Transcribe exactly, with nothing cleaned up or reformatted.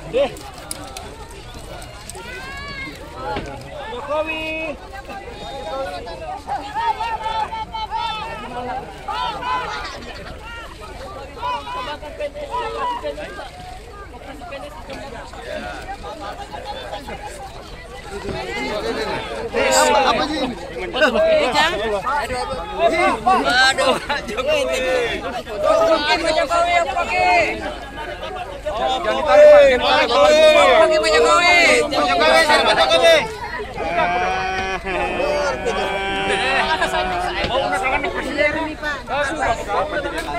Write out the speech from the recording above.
Jokowi. Apa sih? Aduh, Jokowi. Jokowi yang pakai. Jangan ditarik, Pak. Pakai Pak Jokowi. Jokowi, Pak Jokowi. Mau udah presiden ini, Pak.